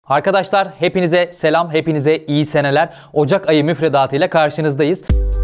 Arkadaşlar hepinize selam, hepinize iyi seneler. Ocak ayı müfredatıyla karşınızdayız.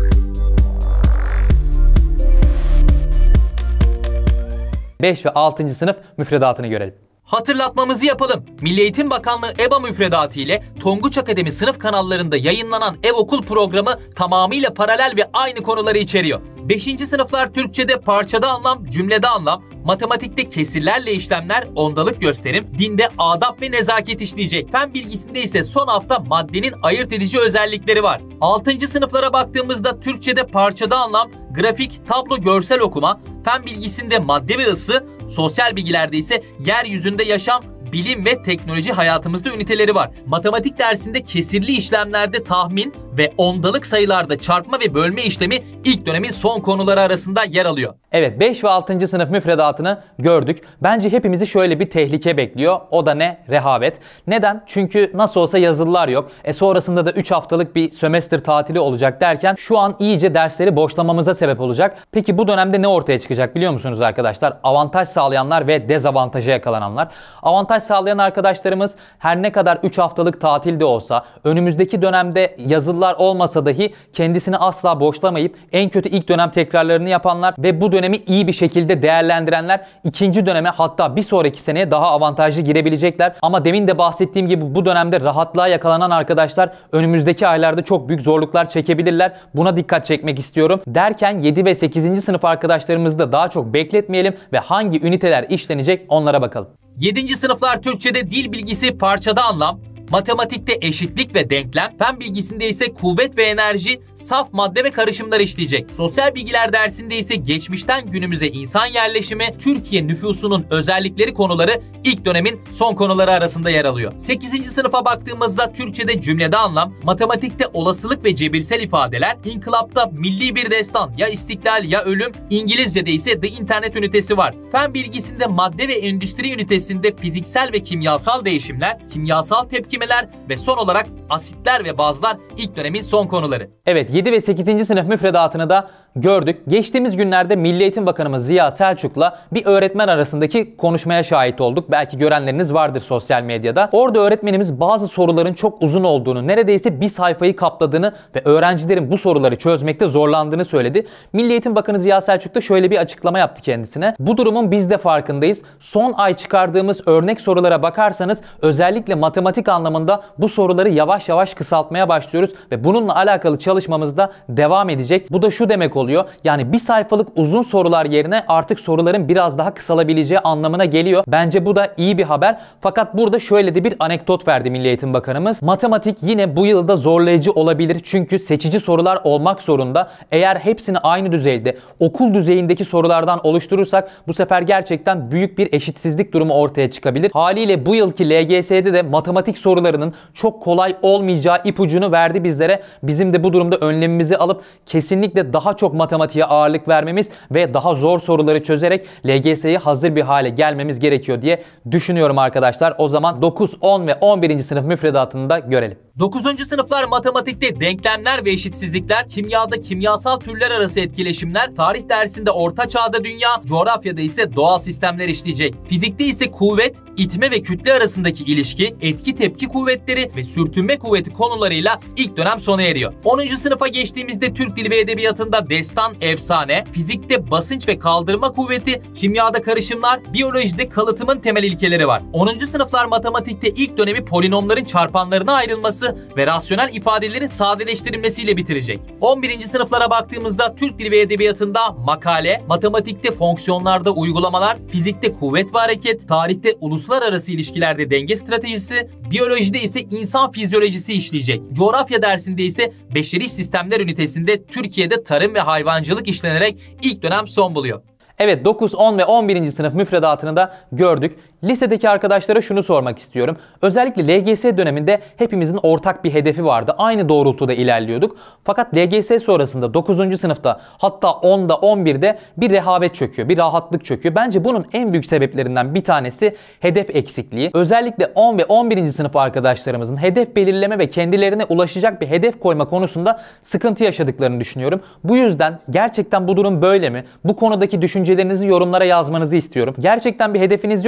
Beş ve 6. sınıf müfredatını görelim. Hatırlatmamızı yapalım. Milli Eğitim Bakanlığı EBA müfredatı ile Tonguç Akademi sınıf kanallarında yayınlanan ev okul programı tamamıyla paralel ve aynı konuları içeriyor. 5. sınıflar Türkçe'de parçada anlam, cümlede anlam, matematikte kesirlerle işlemler, ondalık gösterim, dinde adab ve nezaket işleyecek. Fen bilgisinde ise son hafta maddenin ayırt edici özellikleri var. 6. sınıflara baktığımızda Türkçe'de parçada anlam, grafik, tablo, görsel okuma, fen bilgisinde madde ve ısı, sosyal bilgilerde ise yeryüzünde yaşam, bilim ve teknoloji hayatımızda üniteleri var. Matematik dersinde kesirli işlemlerde tahmin ve ondalık sayılarda çarpma ve bölme işlemi ilk dönemin son konuları arasında yer alıyor. Evet, 5 ve 6. sınıf müfredatını gördük. Bence hepimizi şöyle bir tehlike bekliyor. O da ne? Rehavet. Neden? Çünkü nasıl olsa yazılılar yok. Sonrasında da 3 haftalık bir sömestr tatili olacak derken şu an iyice dersleri boşlamamıza sebep olacak. Peki bu dönemde ne ortaya çıkacak biliyor musunuz arkadaşlar? Avantaj sağlayanlar ve dezavantaja yakalananlar. Avantaj sağlayan arkadaşlarımız her ne kadar 3 haftalık tatilde olsa, önümüzdeki dönemde yazılılar olmasa dahi kendisini asla boşlamayıp en kötü ilk dönem tekrarlarını yapanlar ve bu dönemi iyi bir şekilde değerlendirenler ikinci döneme, hatta bir sonraki seneye daha avantajlı girebilecekler. Ama demin de bahsettiğim gibi bu dönemde rahatlığa yakalanan arkadaşlar önümüzdeki aylarda çok büyük zorluklar çekebilirler. Buna dikkat çekmek istiyorum. Derken 7 ve 8. sınıf arkadaşlarımızı da daha çok bekletmeyelim ve hangi üniteler işlenecek onlara bakalım. 7. sınıflar Türkçe'de dil bilgisi parçada anlam, matematikte eşitlik ve denklem, fen bilgisinde ise kuvvet ve enerji, saf madde ve karışımlar işleyecek. Sosyal bilgiler dersinde ise geçmişten günümüze insan yerleşimi, Türkiye nüfusunun özellikleri konuları ilk dönemin son konuları arasında yer alıyor. 8. sınıfa baktığımızda Türkçe'de cümlede anlam, matematikte olasılık ve cebirsel ifadeler, inkılapta milli bir destan, ya istiklal ya ölüm, İngilizce'de ise The Internet ünitesi var. Fen bilgisinde madde ve endüstri ünitesinde fiziksel ve kimyasal değişimler, kimyasal tepkimeler ve son olarak asitler ve bazlar ilk dönemin son konuları. Evet, 7 ve 8. sınıf müfredatını da gördük. Geçtiğimiz günlerde Milli Eğitim Bakanımız Ziya Selçuk'la bir öğretmen arasındaki konuşmaya şahit olduk. Belki görenleriniz vardır sosyal medyada. Orada öğretmenimiz bazı soruların çok uzun olduğunu, neredeyse bir sayfayı kapladığını ve öğrencilerin bu soruları çözmekte zorlandığını söyledi. Milli Eğitim Bakanı Ziya Selçuk da şöyle bir açıklama yaptı kendisine. Bu durumun biz de farkındayız. Son ay çıkardığımız örnek sorulara bakarsanız özellikle matematik anlamında bu soruları yavaş yavaş kısaltmaya başlıyoruz ve bununla alakalı çalışmamız da devam edecek. Bu da şu demek oluyor. Yani bir sayfalık uzun sorular yerine artık soruların biraz daha kısalabileceği anlamına geliyor. Bence bu da iyi bir haber. Fakat burada şöyle de bir anekdot verdi Milli Eğitim Bakanımız. Matematik yine bu yılda zorlayıcı olabilir. Çünkü seçici sorular olmak zorunda. Eğer hepsini aynı düzeyde, okul düzeyindeki sorulardan oluşturursak bu sefer gerçekten büyük bir eşitsizlik durumu ortaya çıkabilir. Haliyle bu yılki LGS'de de matematik sorularının çok kolay olmayacağı ipucunu verdi bizlere. Bizim de bu durumda önlemimizi alıp kesinlikle daha çok matematiğe ağırlık vermemiz ve daha zor soruları çözerek LGS'ye hazır bir hale gelmemiz gerekiyor diye düşünüyorum arkadaşlar. O zaman 9, 10 ve 11. sınıf müfredatını da görelim. 9. sınıflar matematikte denklemler ve eşitsizlikler, kimyada kimyasal türler arası etkileşimler, tarih dersinde orta çağda dünya, coğrafyada ise doğal sistemler işleyecek. Fizikte ise kuvvet, itme ve kütle arasındaki ilişki, etki tepki kuvvetleri ve sürtünme kuvveti konularıyla ilk dönem sona eriyor. 10. sınıfa geçtiğimizde Türk Dili ve Edebiyatı'nda destan, efsane, fizikte basınç ve kaldırma kuvveti, kimyada karışımlar, biyolojide kalıtımın temel ilkeleri var. 10. sınıflar matematikte ilk dönemi polinomların çarpanlarına ayrılması ve rasyonel ifadelerin sadeleştirilmesiyle bitirecek. 11. sınıflara baktığımızda Türk Dili ve Edebiyatı'nda makale, matematikte fonksiyonlarda uygulamalar, fizikte kuvvet ve hareket, tarihte uluslararası ilişkilerde denge stratejisi, biyolojide ise insan fizyolojisi işleyecek. Coğrafya dersinde ise beşeri sistemler ünitesinde Türkiye'de tarım ve hayvancılık işlenerek ilk dönem son buluyor. Evet, 9, 10 ve 11. sınıf müfredatını da gördük. Lisedeki arkadaşlara şunu sormak istiyorum. Özellikle LGS döneminde hepimizin ortak bir hedefi vardı. Aynı doğrultuda ilerliyorduk. Fakat LGS sonrasında 9. sınıfta, hatta 10'da 11'de bir rehavet çöküyor, bir rahatlık çöküyor. Bence bunun en büyük sebeplerinden bir tanesi hedef eksikliği. Özellikle 10 ve 11. sınıf arkadaşlarımızın hedef belirleme ve kendilerine ulaşacak bir hedef koyma konusunda sıkıntı yaşadıklarını düşünüyorum. Bu yüzden gerçekten bu durum böyle mi? Bu konudaki düşüncelerinizi yorumlara yazmanızı istiyorum. Gerçekten bir hedefiniz yoksa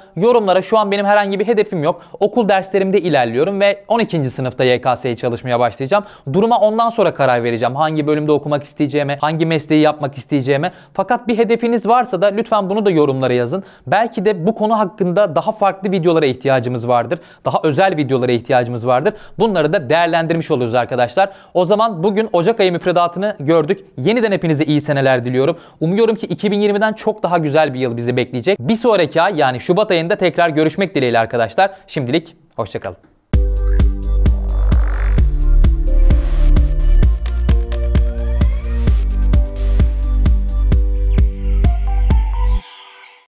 yorumlara şu an benim herhangi bir hedefim yok. Okul derslerimde ilerliyorum ve 12. sınıfta YKS'ye çalışmaya başlayacağım. Duruma ondan sonra karar vereceğim. Hangi bölümde okumak isteyeceğime, hangi mesleği yapmak isteyeceğime. Fakat bir hedefiniz varsa da lütfen bunu da yorumlara yazın. Belki de bu konu hakkında daha farklı videolara ihtiyacımız vardır. Daha özel videolara ihtiyacımız vardır. Bunları da değerlendirmiş oluruz arkadaşlar. O zaman bugün Ocak ayı müfredatını gördük. Yeniden hepinize iyi seneler diliyorum. Umuyorum ki 2020'den çok daha güzel bir yıl bizi bekleyecek. Bir sonraki ay yani Şubat ayında tekrar görüşmek dileğiyle arkadaşlar. Şimdilik hoşça kalın.